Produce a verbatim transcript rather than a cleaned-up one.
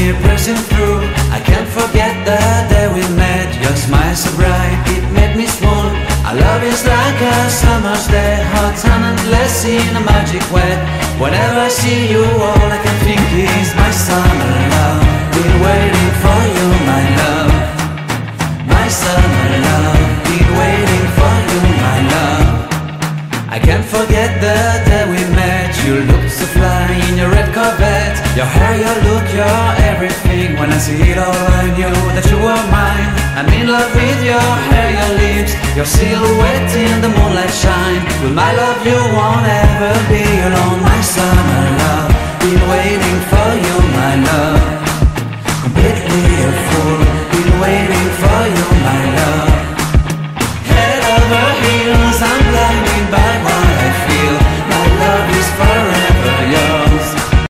me pressing through. I can't forget the day we met. Your smile so bright, it made me swoon. Our love is like a summer's day, hot and endless in a magic way. Whenever I see you, all I can think is my summer love. Been waiting for you, my love. My summer love. Been waiting for you, my love. I can't forget the day we met. You looked so fly in your red Corvette. Your hair, your look, your everything. When I see it all, I knew that you were mine. I'm in love with your hair, your lips, your silhouette in the moonlight shine. With my love you won't ever be alone, my summer